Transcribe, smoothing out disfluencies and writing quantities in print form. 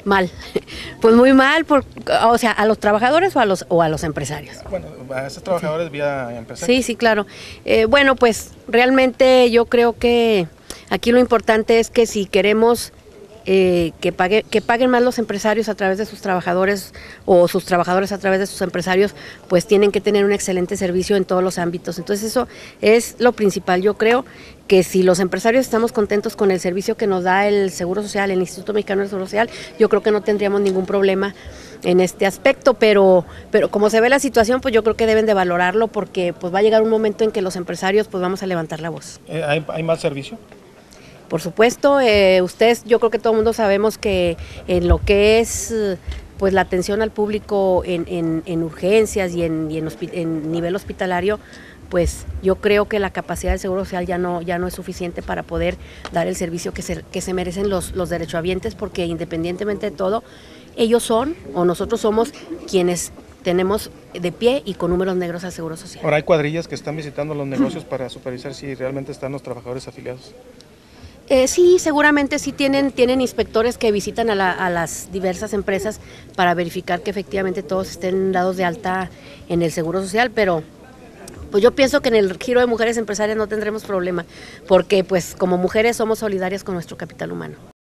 Mal, pues muy mal, o sea, a los trabajadores o a los empresarios. Bueno, a esos trabajadores sí. Vía empresarios. Sí, sí, claro. Bueno, pues realmente yo creo que aquí lo importante es que si queremos que paguen más los empresarios a través de sus trabajadores o sus trabajadores a través de sus empresarios, pues tienen que tener un excelente servicio en todos los ámbitos. Entonces eso es lo principal. Yo creo que si los empresarios estamos contentos con el servicio que nos da el Seguro Social, el Instituto Mexicano del Seguro Social, yo creo que no tendríamos ningún problema en este aspecto, pero como se ve la situación, pues yo creo que deben de valorarlo porque pues va a llegar un momento en que los empresarios pues vamos a levantar la voz. ¿Hay más servicio? Por supuesto, ustedes, yo creo que todo el mundo sabemos que en lo que es pues la atención al público en urgencias y en nivel hospitalario, pues yo creo que la capacidad del Seguro Social ya no es suficiente para poder dar el servicio que se merecen los derechohabientes, porque independientemente de todo, ellos son o nosotros somos quienes tenemos de pie y con números negros al Seguro Social. Ahora hay cuadrillas que están visitando los negocios para supervisar si realmente están los trabajadores afiliados. Sí, seguramente sí tienen inspectores que visitan a las diversas empresas para verificar que efectivamente todos estén dados de alta en el Seguro Social, pero pues yo pienso que en el giro de mujeres empresarias no tendremos problema, porque pues como mujeres somos solidarias con nuestro capital humano.